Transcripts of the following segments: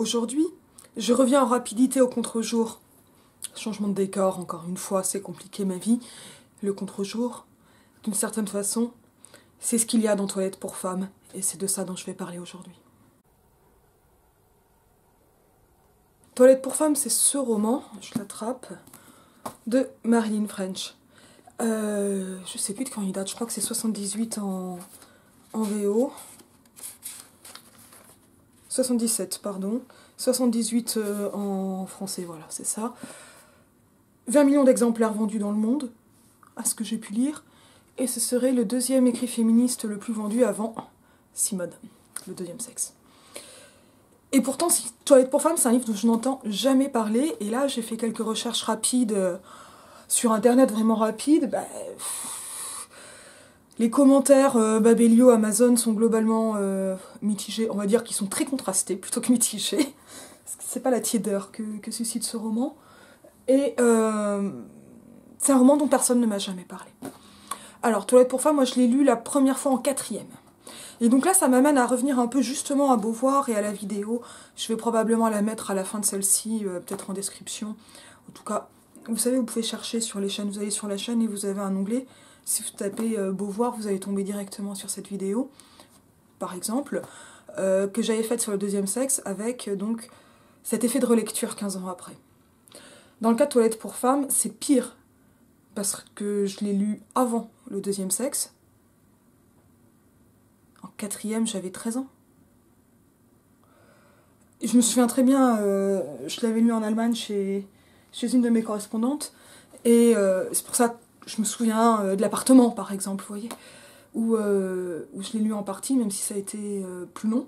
Aujourd'hui, je reviens en rapidité au contre-jour. Changement de décor, encore une fois, c'est compliqué ma vie. Le contre-jour, d'une certaine façon, c'est ce qu'il y a dans Toilette pour femmes, et c'est de ça dont je vais parler aujourd'hui. Toilette pour femmes, c'est ce roman, je l'attrape, de Marilyn French. Je sais plus de quand il date, je crois que c'est 78 en VO. 77, pardon. 78 en français, voilà, c'est ça. 20 millions d'exemplaires vendus dans le monde, à ce que j'ai pu lire. Et ce serait le deuxième écrit féministe le plus vendu avant Simone, le deuxième sexe. Et pourtant, si Toilette pour femmes, c'est un livre dont je n'entends jamais parler. Et là, j'ai fait quelques recherches rapides sur Internet, vraiment rapides. Les commentaires Babelio, Amazon sont globalement mitigés. On va dire qu'ils sont très contrastés plutôt que mitigés. Parce que c'est pas la tiédeur que suscite ce roman. Et c'est un roman dont personne ne m'a jamais parlé. Alors, Toilette pour femmes, moi je l'ai lu la première fois en 4e. Et donc là, ça m'amène à revenir un peu justement à Beauvoir et à la vidéo. Je vais probablement la mettre à la fin de celle-ci, peut-être en description. En tout cas, vous savez, vous pouvez chercher sur les chaînes, vous allez sur la chaîne et vous avez un onglet. Si vous tapez Beauvoir, vous allez tomber directement sur cette vidéo, par exemple, que j'avais faite sur le deuxième sexe, avec donc cet effet de relecture 15 ans après. Dans le cas de Toilette pour femmes, c'est pire, parce que je l'ai lu avant le deuxième sexe. En 4e, j'avais 13 ans. Et je me souviens très bien, je l'avais lu en Allemagne chez une de mes correspondantes, et c'est pour ça que je me souviens de l'appartement, par exemple, vous voyez, où je l'ai lu en partie, même si ça a été plus long.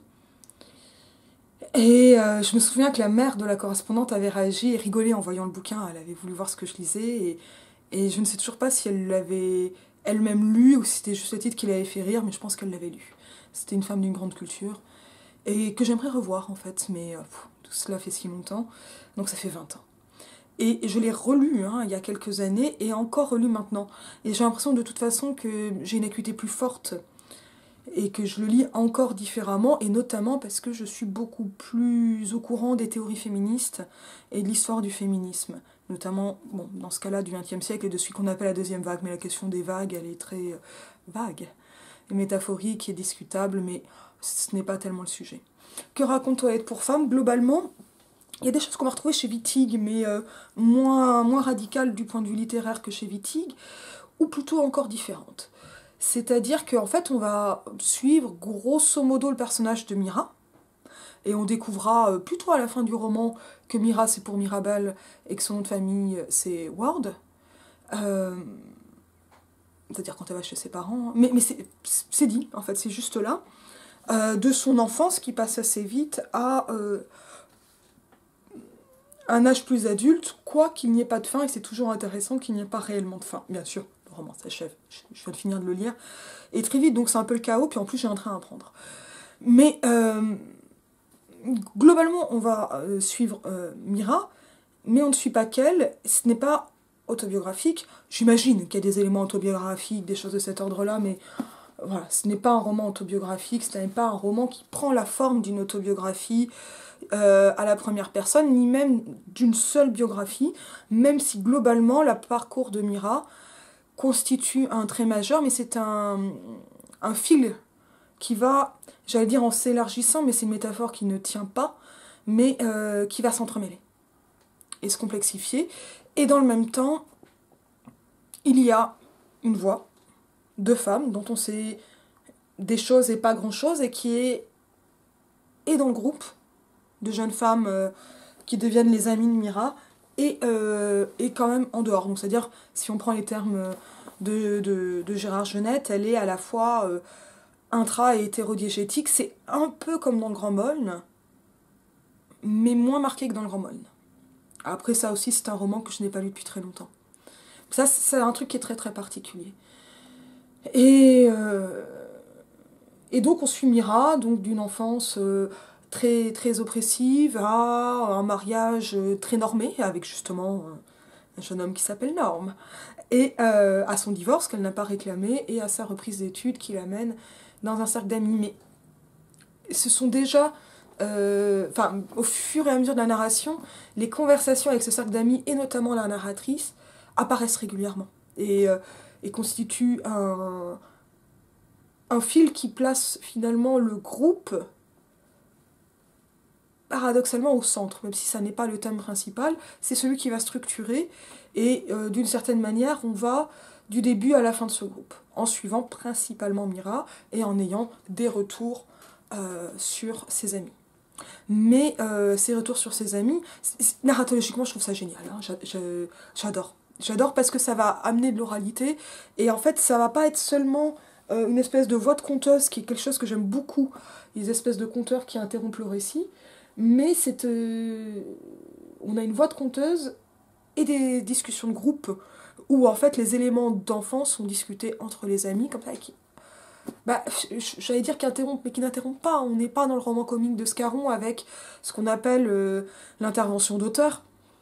Et je me souviens que la mère de la correspondante avait réagi et rigolé en voyant le bouquin. Elle avait voulu voir ce que je lisais, et je ne sais toujours pas si elle l'avait elle-même lu ou si c'était juste le titre qui l'avait fait rire, mais je pense qu'elle l'avait lu. C'était une femme d'une grande culture, et que j'aimerais revoir en fait, mais tout cela fait si longtemps, donc ça fait 20 ans. Et je l'ai relu il y a quelques années, et encore relu maintenant. Et j'ai l'impression de toute façon que j'ai une acuité plus forte, et que je le lis encore différemment, et notamment parce que je suis beaucoup plus au courant des théories féministes et de l'histoire du féminisme. Notamment, bon, dans ce cas-là, du XXe siècle et de celui qu'on appelle la deuxième vague, mais la question des vagues, elle est très vague et métaphorique et discutable, mais ce n'est pas tellement le sujet. Que raconte Toilette pour femmes? Globalement, il y a des choses qu'on va retrouver chez Wittig, mais moins radicales du point de vue littéraire que chez Wittig, ou plutôt encore différentes. C'est-à-dire qu'en fait, on va suivre grosso modo le personnage de Mira, et on découvrira plutôt à la fin du roman que Mira c'est pour Mirabel et que son nom de famille c'est Ward. C'est-à-dire quand elle va chez ses parents. Mais c'est dit, en fait, c'est juste là. De son enfance qui passe assez vite à un âge plus adulte, quoi qu'il n'y ait pas de fin, et c'est toujours intéressant qu'il n'y ait pas réellement de fin. Bien sûr, le roman s'achève, je viens de finir de le lire, et très vite, donc c'est un peu le chaos, puis en plus j'ai un train à prendre. Mais globalement, on va suivre Mira, mais on ne suit pas qu'elle, ce n'est pas autobiographique. J'imagine qu'il y a des éléments autobiographiques, des choses de cet ordre-là, mais voilà, ce n'est pas un roman autobiographique, ce n'est pas un roman qui prend la forme d'une autobiographie à la première personne, ni même d'une seule biographie, même si globalement, le parcours de Mira constitue un trait majeur, mais c'est un fil qui va, j'allais dire en s'élargissant, mais c'est une métaphore qui ne tient pas, mais qui va s'entremêler et se complexifier. Et dans le même temps, il y a une voix de femme dont on sait des choses et pas grand-chose, et qui est dans le groupe de jeunes femmes qui deviennent les amies de Mira, et quand même en dehors. Donc c'est-à-dire, si on prend les termes de Gérard Genette, elle est à la fois intra- et hétérodiégétique. C'est un peu comme dans le Grand Moln, mais moins marqué que dans le Grand Moln. Après ça aussi, c'est un roman que je n'ai pas lu depuis très longtemps. Ça, c'est un truc qui est très très particulier. Et donc on suit Mira, donc d'une enfance très, très oppressive à un mariage très normé, avec justement un jeune homme qui s'appelle Norm, et à son divorce qu'elle n'a pas réclamé, et à sa reprise d'études qui l'amène dans un cercle d'amis. Mais ce sont déjà au fur et à mesure de la narration, les conversations avec ce cercle d'amis, et notamment la narratrice, apparaissent régulièrement. Et constituent un fil qui place finalement le groupe paradoxalement au centre, même si ça n'est pas le thème principal, c'est celui qui va structurer, et d'une certaine manière, on va du début à la fin de ce groupe, en suivant principalement Mira, et en ayant des retours sur ses amis. Mais ces retours sur ses amis, narratologiquement, je trouve ça génial, hein, j'adore. J'adore parce que ça va amener de l'oralité, et en fait, ça va pas être seulement une espèce de voix de conteuse, qui est quelque chose que j'aime beaucoup, les espèces de conteurs qui interrompent le récit, mais on a une voix de conteuse et des discussions de groupe où en fait les éléments d'enfance sont discutés entre les amis, comme ça, j'allais dire qu'interrompent, mais qui n'interrompent pas. On n'est pas dans le roman comique de Scarron avec ce qu'on appelle l'intervention d'auteur,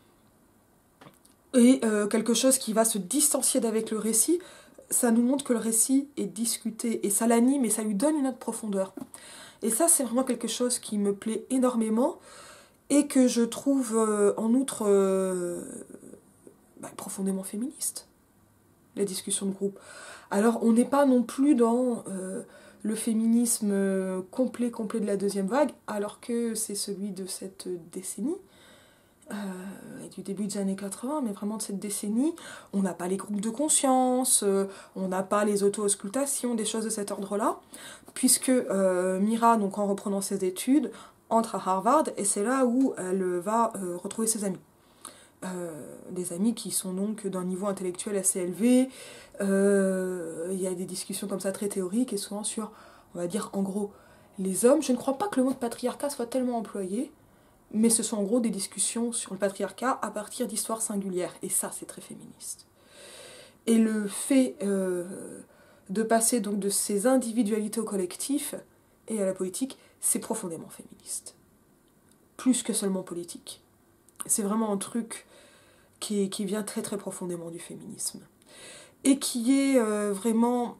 et quelque chose qui va se distancier d'avec le récit. Ça nous montre que le récit est discuté, et ça l'anime, et ça lui donne une autre profondeur. Et ça, c'est vraiment quelque chose qui me plaît énormément, et que je trouve en outre profondément féministe, la discussion de groupe. Alors, on n'est pas non plus dans le féminisme complet de la deuxième vague, alors que c'est celui de cette décennie, et du début des années 80, mais vraiment de cette décennie. On n'a pas les groupes de conscience, on n'a pas les auto-auscultations, des choses de cet ordre-là, puisque Mira, donc en reprenant ses études, entre à Harvard, et c'est là où elle va retrouver ses amis. Des amis qui sont donc d'un niveau intellectuel assez élevé. Il y a des discussions comme ça très théoriques, et souvent sur, on va dire en gros, les hommes. Je ne crois pas que le mot de patriarcat soit tellement employé, mais ce sont en gros des discussions sur le patriarcat à partir d'histoires singulières, et ça c'est très féministe. Et le fait de passer donc de ces individualités au collectif et à la politique, c'est profondément féministe. Plus que seulement politique. C'est vraiment un truc qui vient très très profondément du féminisme. Et qui est vraiment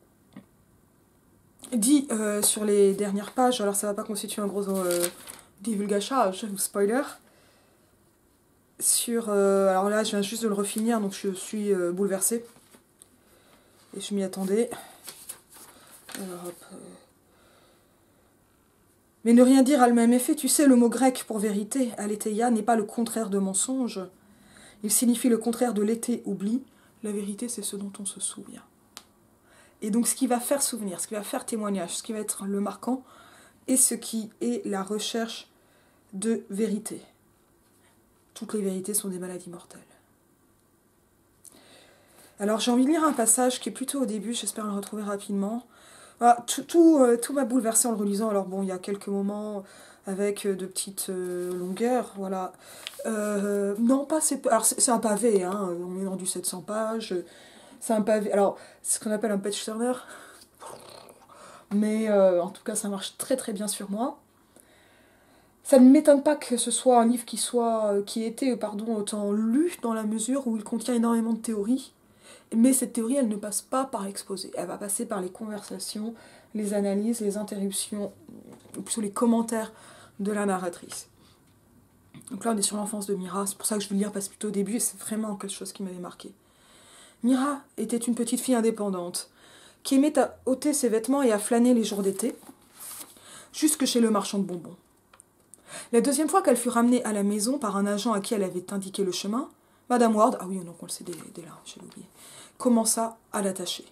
dit sur les dernières pages, alors ça va pas constituer un gros divulgachage ou spoiler, alors là je viens juste de le refinir, donc je suis bouleversée, et je m'y attendais. Alors, hop, Mais ne rien dire a le même effet. Tu sais, le mot grec pour vérité, aletheia, n'est pas le contraire de mensonge. Il signifie le contraire de l'été, oubli. La vérité, c'est ce dont on se souvient. Et donc ce qui va faire souvenir, ce qui va faire témoignage, ce qui va être le marquant, et ce qui est la recherche de vérité. Toutes les vérités sont des maladies mortelles. Alors j'ai envie de lire un passage qui est plutôt au début, j'espère le retrouver rapidement. Voilà, tout m'a bouleversé en le relisant. Alors bon, il y a quelques moments avec de petites longueurs, voilà. Non, pas c'est... Alors c'est un pavé, hein, on est dans du 700 pages. C'est un pavé... Alors, c'est ce qu'on appelle un page turner. Mais en tout cas, ça marche très très bien sur moi. Ça ne m'étonne pas que ce soit un livre qui ait été autant lu, dans la mesure où il contient énormément de théories. Mais cette théorie, elle ne passe pas par l'exposé. Elle va passer par les conversations, les analyses, les interruptions, ou plutôt les commentaires de la narratrice. Donc là, on est sur l'enfance de Mira. C'est pour ça que je veux le lire, parce que plutôt au début, et c'est vraiment quelque chose qui m'avait marqué. Mira était une petite fille indépendante, qui aimait à ôter ses vêtements et à flâner les jours d'été, jusque chez le marchand de bonbons. La deuxième fois qu'elle fut ramenée à la maison par un agent à qui elle avait indiqué le chemin, Madame Ward, ah oui, donc on le sait dès là, j'ai oublié, commença à l'attacher.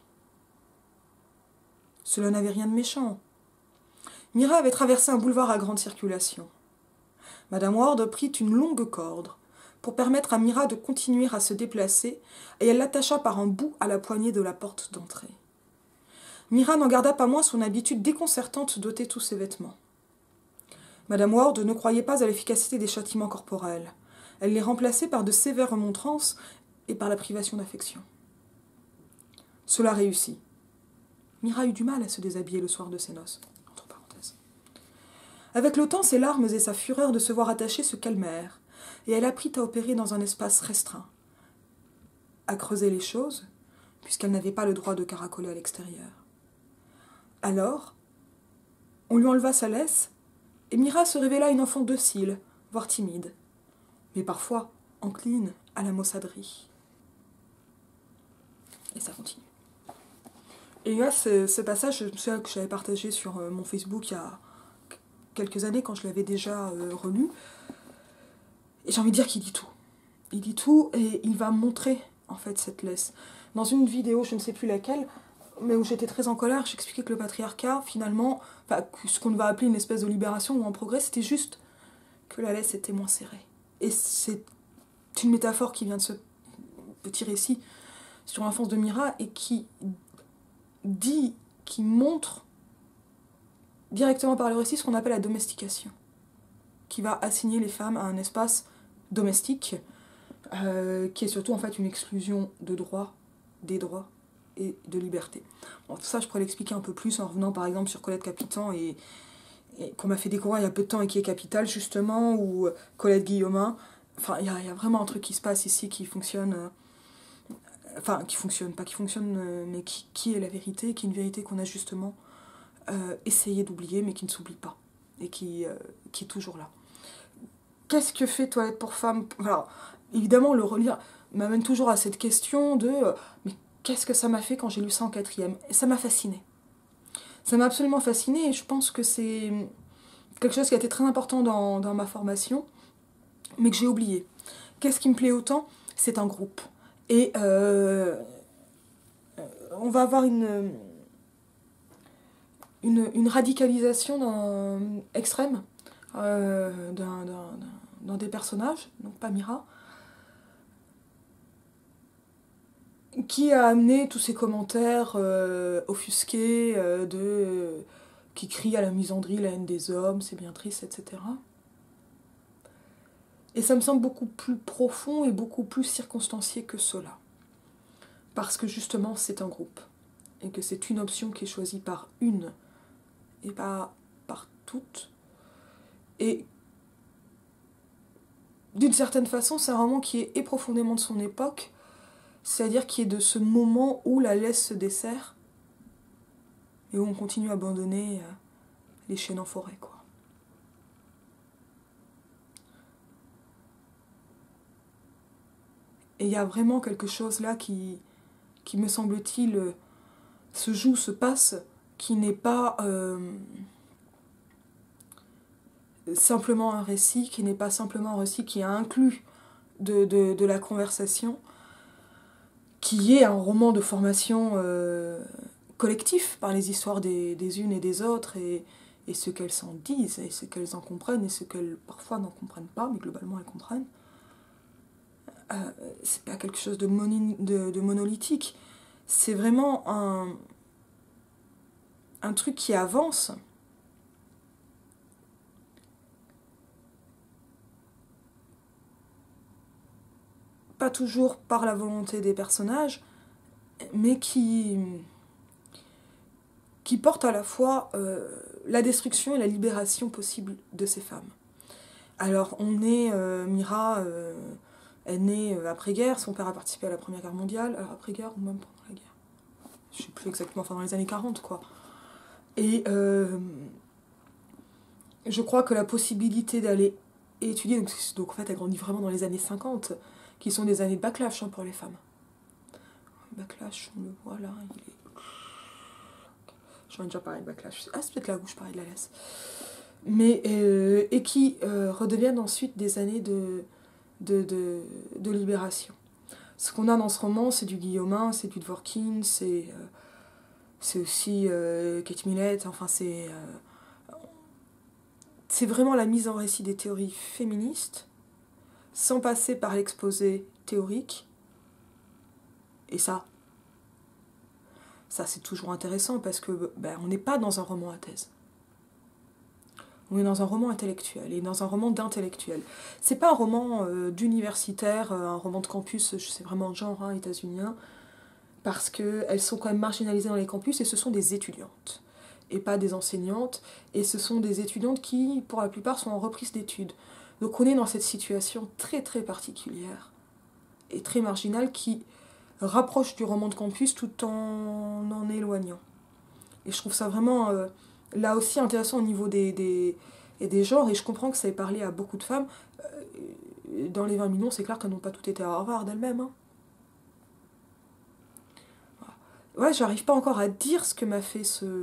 Cela n'avait rien de méchant. Mira avait traversé un boulevard à grande circulation. Madame Ward prit une longue corde pour permettre à Mira de continuer à se déplacer, et elle l'attacha par un bout à la poignée de la porte d'entrée. Mira n'en garda pas moins son habitude déconcertante d'ôter tous ses vêtements. Madame Ward ne croyait pas à l'efficacité des châtiments corporels. Elle les remplaçait par de sévères remontrances et par la privation d'affection. Cela réussit. Mira eut du mal à se déshabiller le soir de ses noces. Entre parenthèses. Avec le temps, ses larmes et sa fureur de se voir attachée se calmèrent, et elle apprit à opérer dans un espace restreint, à creuser les choses, puisqu'elle n'avait pas le droit de caracoler à l'extérieur. Alors, on lui enleva sa laisse, Et Mira se révéla une enfant docile, voire timide, mais parfois encline à la maussaderie. Et ça continue. Et là, ce passage, je me souviens que j'avais partagé sur mon Facebook il y a quelques années, quand je l'avais déjà relu. Et j'ai envie de dire qu'il dit tout. Il dit tout et il va montrer, en fait, cette laisse. Dans une vidéo, je ne sais plus laquelle, mais où j'étais très en colère, j'expliquais que le patriarcat, finalement, enfin, ce qu'on va appeler une espèce de libération ou un progrès, c'était juste que la laisse était moins serrée. Et c'est une métaphore qui vient de ce petit récit sur l'enfance de Mira et qui dit, qui montre directement par le récit ce qu'on appelle la domestication, qui va assigner les femmes à un espace domestique, qui est surtout en fait une exclusion de droits, des droits et de liberté. Bon, tout ça, je pourrais l'expliquer un peu plus en revenant par exemple sur Colette Capitan et qu'on m'a fait découvrir il y a peu de temps et qui est Capital justement, ou Colette Guillaumin. Enfin, il y a vraiment un truc qui se passe ici qui fonctionne, enfin qui fonctionne, pas qui fonctionne, mais qui est la vérité, qui est une vérité qu'on a justement essayé d'oublier mais qui ne s'oublie pas et qui est toujours là. Qu'est-ce que fait Toilette pour femmes? Alors, évidemment, le relire m'amène toujours à cette question de mais qu'est-ce que ça m'a fait quand j'ai lu ça en quatrième? Et ça m'a fascinée. Ça m'a absolument fascinée et je pense que c'est quelque chose qui a été très important dans ma formation, mais que j'ai oublié. Qu'est-ce qui me plaît autant? C'est un groupe. Et on va avoir une radicalisation extrême dans des personnages, donc pas Mira, qui a amené tous ces commentaires offusqués qui crient à la misandrie, la haine des hommes, c'est bien triste, etc. Et ça me semble beaucoup plus profond et beaucoup plus circonstancié que cela. Parce que justement, c'est un groupe. Et que c'est une option qui est choisie par une et pas par toutes. Et d'une certaine façon, c'est un roman qui est profondément de son époque, c'est-à-dire qui est de ce moment où la laisse se dessert et où on continue à abandonner les chênes en forêt, quoi. Et il y a vraiment quelque chose là qui me semble-t-il, se joue, se passe, qui n'est pas simplement un récit, qui n'est pas simplement un récit qui est inclus de la conversation, qui est un roman de formation collectif par les histoires des unes et des autres, et ce qu'elles s'en disent, et ce qu'elles en comprennent, et ce qu'elles parfois n'en comprennent pas, mais globalement elles comprennent. C'est pas quelque chose de monolithique, c'est vraiment un truc qui avance. Pas toujours par la volonté des personnages, mais qui porte à la fois la destruction et la libération possible de ces femmes. Alors on est, Mira est née après-guerre, son père a participé à la Première Guerre mondiale, alors après-guerre ou même pendant la guerre, je sais plus exactement, enfin dans les années 40 quoi. Et je crois que la possibilité d'aller étudier, donc en fait elle grandit vraiment dans les années 50, qui sont des années de backlash pour les femmes. Backlash, on le voit là, il est... J'en ai déjà parlé de backlash. Ah, c'est peut-être là où je parlais de la laisse. Mais, et qui redeviennent ensuite des années de libération. Ce qu'on a dans ce roman, c'est du Guillaumin, c'est du Dworkin, c'est aussi Kate Millett, enfin c'est vraiment la mise en récit des théories féministes, sans passer par l'exposé théorique. Et ça c'est toujours intéressant parce que on n'est pas dans un roman à thèse. On est dans un roman intellectuel et dans un roman d'intellectuel. C'est pas un roman d'universitaire, un roman de campus, je sais vraiment de genre états-unien, parce qu'elles sont quand même marginalisées dans les campus et ce sont des étudiantes et pas des enseignantes, et ce sont des étudiantes qui, pour la plupart, sont en reprise d'études. Donc on est dans cette situation très très particulière et très marginale qui rapproche du roman de campus tout en éloignant. Et je trouve ça vraiment là aussi intéressant au niveau des et des genres, et je comprends que ça ait parlé à beaucoup de femmes. Dans les 20 millions, c'est clair qu'elles n'ont pas toutes été à Harvard elles-mêmes. Hein. Ouais, j'arrive pas encore à dire ce que m'a fait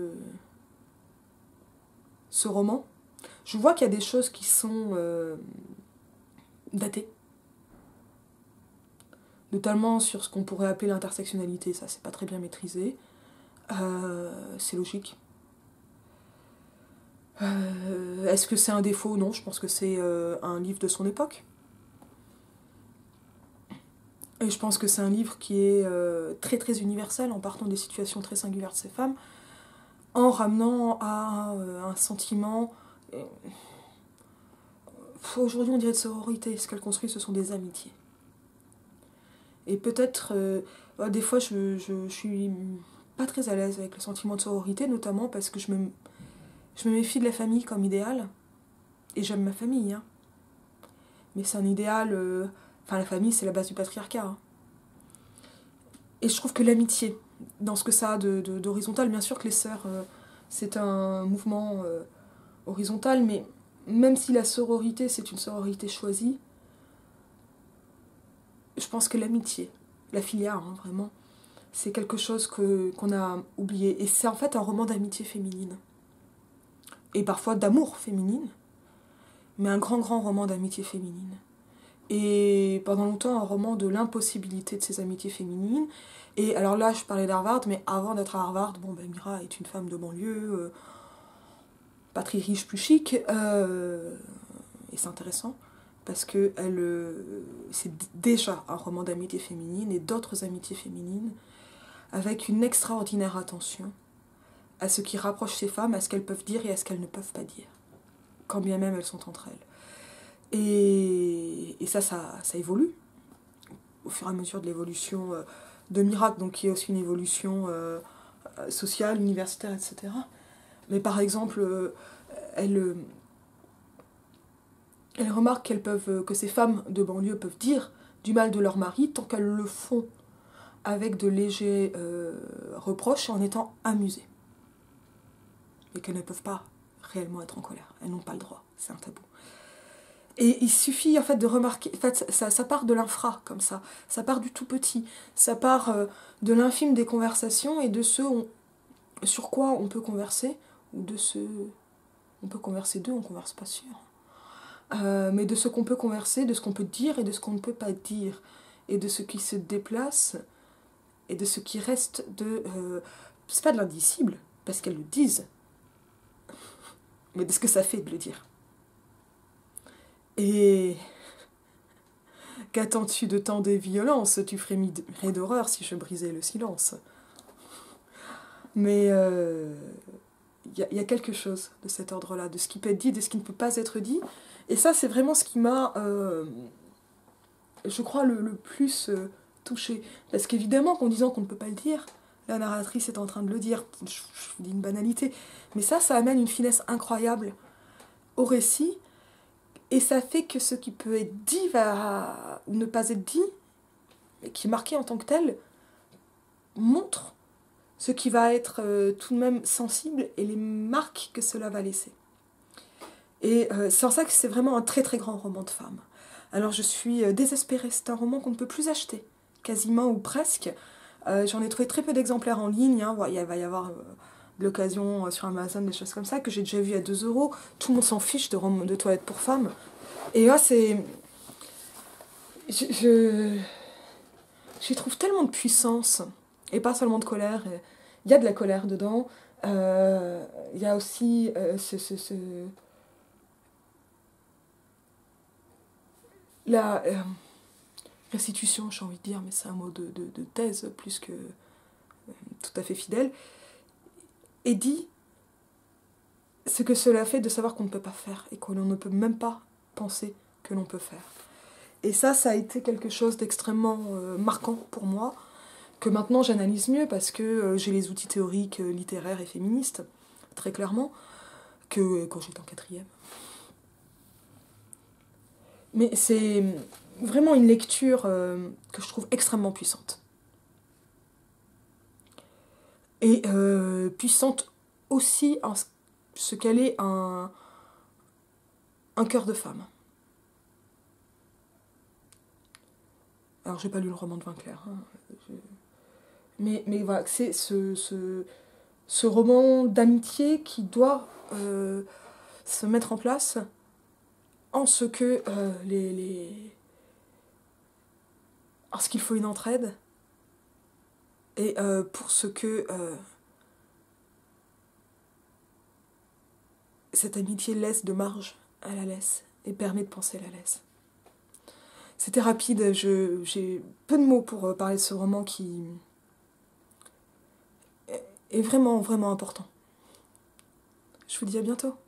ce roman. Je vois qu'il y a des choses qui sont datées. Notamment sur ce qu'on pourrait appeler l'intersectionnalité, ça c'est pas très bien maîtrisé. C'est logique. Est-ce que c'est un défaut? Non, je pense que c'est un livre de son époque. Et je pense que c'est un livre qui est très très universel en partant des situations très singulières de ces femmes, en ramenant à un sentiment. Aujourd'hui on dirait de sororité, ce qu'elle construit ce sont des amitiés. Et peut-être, des fois je suis pas très à l'aise avec le sentiment de sororité, notamment parce que je me méfie de la famille comme idéal. Et j'aime ma famille, hein. Mais c'est un idéal. Enfin, la famille, c'est la base du patriarcat. Hein. Et je trouve que l'amitié, dans ce que ça a d'horizontal, bien sûr que les sœurs, c'est un mouvement horizontal, mais même si la sororité, c'est une sororité choisie, je pense que l'amitié, la filière, hein, vraiment, c'est quelque chose qu'on a oublié. Et c'est en fait un roman d'amitié féminine. Et parfois d'amour féminine, mais un grand, grand roman d'amitié féminine. Et pendant longtemps, un roman de l'impossibilité de ces amitiés féminines. Et alors là, je parlais d'Harvard, mais avant d'être à Harvard, bon, ben, Mira est une femme de banlieue, pas très riche, plus chic, et c'est intéressant, parce que c'est déjà un roman d'amitié féminine et d'autres amitiés féminines, avec une extraordinaire attention à ce qui rapproche ces femmes, à ce qu'elles peuvent dire et à ce qu'elles ne peuvent pas dire, quand bien même elles sont entre elles. Et ça évolue au fur et à mesure de l'évolution de Miracle, donc qui est aussi une évolution sociale, universitaire, etc. Mais par exemple, elle remarque que ces femmes de banlieue peuvent dire du mal de leur mari tant qu'elles le font avec de légers reproches et en étant amusées. Et qu'elles ne peuvent pas réellement être en colère. Elles n'ont pas le droit, c'est un tabou. Et il suffit en fait de remarquer, en fait, ça part de l'infra comme ça part du tout petit, ça part de l'infime des conversations et de ce sur quoi on peut converser, ou de ce... On peut converser d'eux, on converse pas sûr. Mais de ce qu'on peut converser, de ce qu'on peut dire et de ce qu'on ne peut pas dire, et de ce qui se déplace, et de ce qui reste de... c'est pas de l'indicible, parce qu'elles le disent, mais de ce que ça fait de le dire. Et qu'attends-tu de tant des violences? Tu frémirais d'horreur si je brisais le silence. Mais y a quelque chose de cet ordre-là, de ce qui peut être dit, de ce qui ne peut pas être dit. Et ça, c'est vraiment ce qui m'a, je crois, le plus touchée. Parce qu'évidemment qu'en disant qu'on ne peut pas le dire, la narratrice est en train de le dire. Je vous dis une banalité. Mais ça amène une finesse incroyable au récit. Et ça fait que ce qui peut être dit va ou ne pas être dit, et qui est marqué en tant que tel, montre ce qui va être tout de même sensible et les marques que cela va laisser. Et c'est en ça que c'est vraiment un très très grand roman de femme. Alors je suis désespérée, c'est un roman qu'on ne peut plus acheter, quasiment ou presque. J'en ai trouvé très peu d'exemplaires en ligne, hein. Il va y avoir de l'occasion sur Amazon, des choses comme ça, que j'ai déjà vu à 2 €. Tout le monde s'en fiche de toilettes pour femmes. Et là, c'est... J'y trouve tellement de puissance, et pas seulement de colère. Il y a de la colère dedans. Il y a aussi la restitution, j'ai envie de dire, mais c'est un mot de thèse plus que tout à fait fidèle, et dit ce que cela fait de savoir qu'on ne peut pas faire et qu'on ne peut même pas penser que l'on peut faire. Et ça a été quelque chose d'extrêmement marquant pour moi, que maintenant j'analyse mieux parce que j'ai les outils théoriques, littéraires et féministes, très clairement, que quand j'étais en 4e. Mais c'est vraiment une lecture que je trouve extrêmement puissante. Et puissante aussi en ce qu'elle est Un cœur de femme. Alors, j'ai pas lu le roman de Vinclair. Hein. Mais voilà, c'est ce roman d'amitié qui doit se mettre en place en ce que en ce qu'il faut une entraide et pour ce que cette amitié laisse de marge à la laisse et permet de penser la laisse. C'était rapide, j'ai peu de mots pour parler de ce roman qui est vraiment, vraiment important. Je vous dis à bientôt.